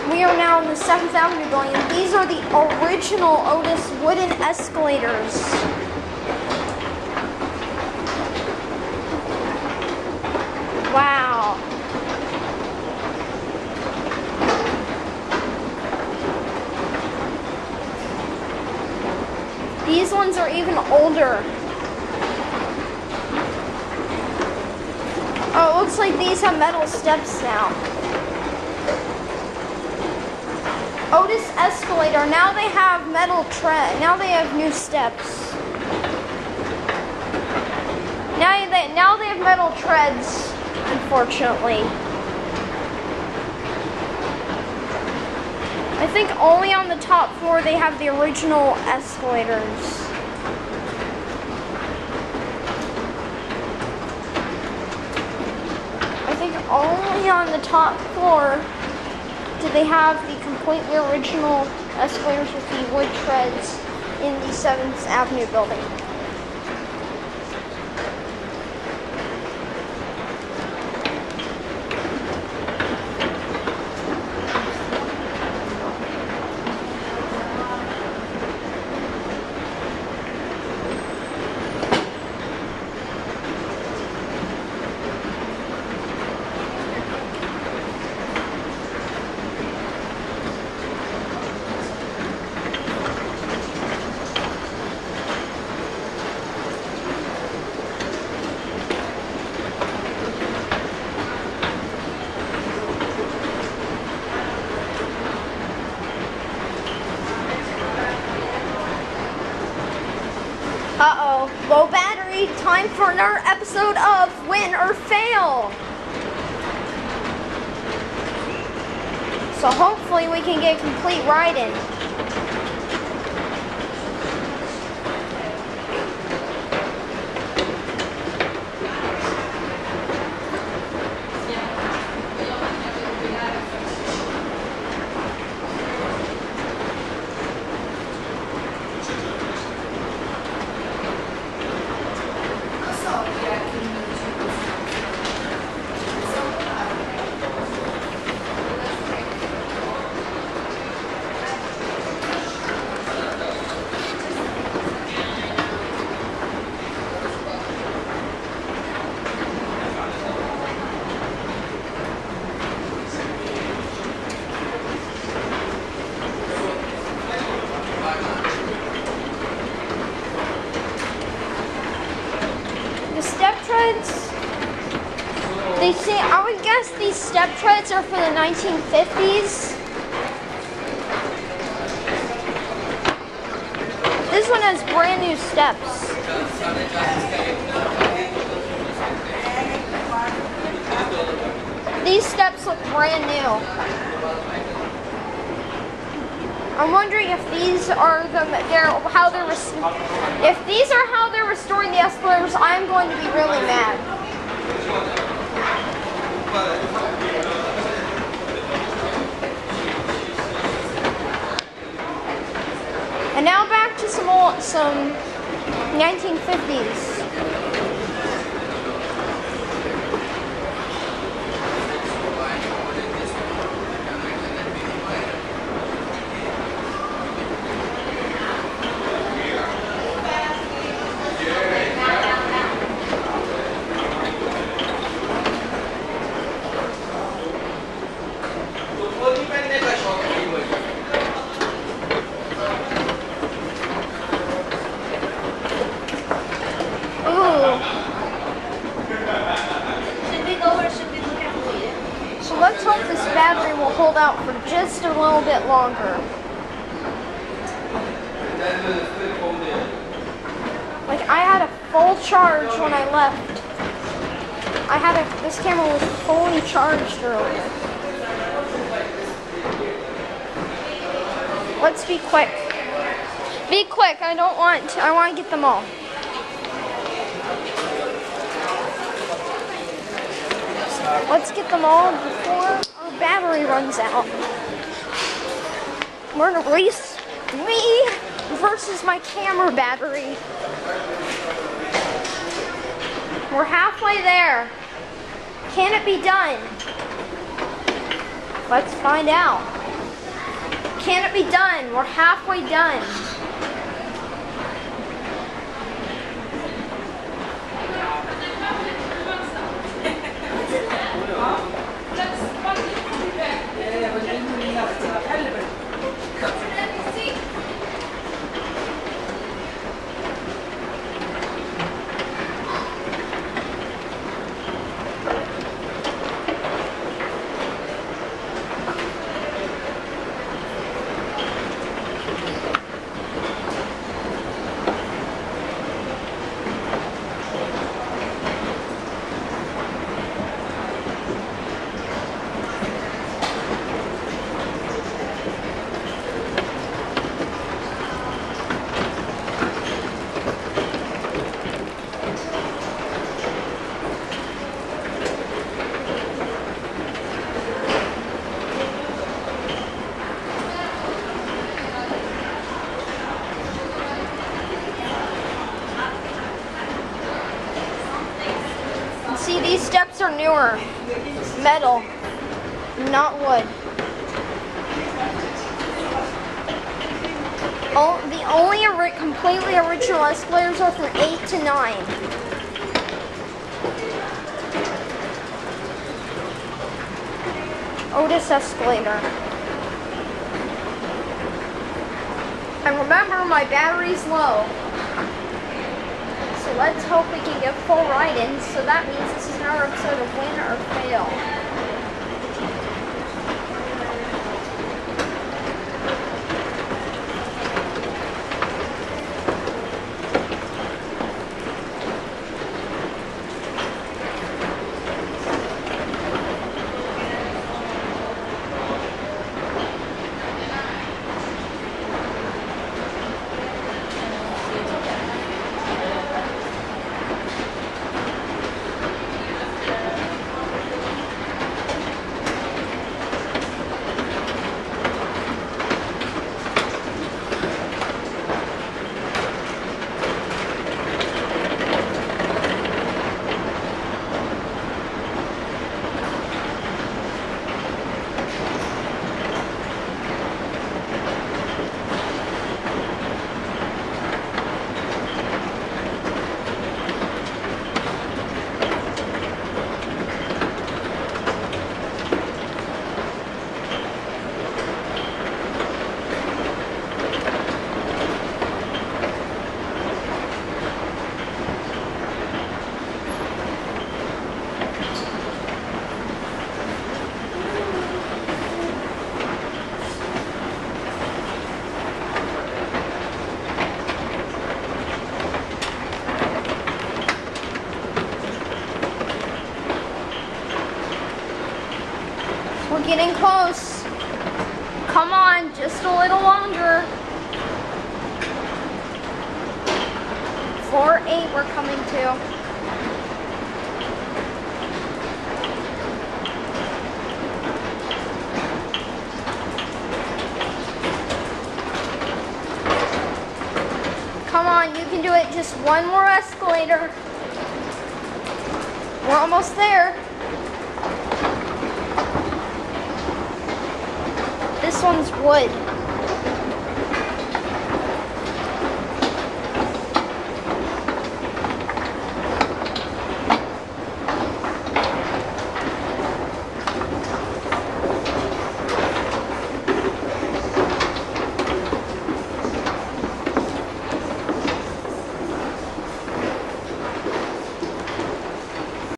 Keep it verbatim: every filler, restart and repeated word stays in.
We are now in the seventh Avenue building, and these are the original Otis wooden escalators. Wow. These ones are even older. Oh, it looks like these have metal steps now. Otis escalator. Now they have metal tread. Now they have new steps. Now they now they have metal treads. Unfortunately, I think only on the top floor they have the original escalators. I think only on the top floor do they have the completely original escalators with the wood treads in the seventh Avenue building. Uh-oh, low battery, time for another episode of Win or Fail. So hopefully we can get a complete ride in. They say, I would guess these step treads are for the nineteen fifties. This one has brand new steps. These steps look brand new. I'm wondering if these are the they're how they're if these are how they're restoring the escalators. I'm going to be really mad. And now back to some old, some nineteen fifties. Let's hope this battery will hold out for just a little bit longer. Like, I had a full charge when I left. I had a, this camera was fully charged earlier. Let's be quick. Be quick, I don't want, I want to get them all. Let's get them all before our battery runs out. We're in a race, me versus my camera battery. We're halfway there. Can it be done? Let's find out. Can it be done? We're halfway done. See, these steps are newer. Metal, not wood. Oh, the only ori- completely original escalators are from eight to nine. Otis escalator. And remember, my battery's low. So let's hope we can get full ride-ins. So that means this is another episode of win or fail. We're getting close. Come on, just a little longer. Floor eight we're coming to. Come on, you can do it. Just one more escalator. We're almost there. This one's wood.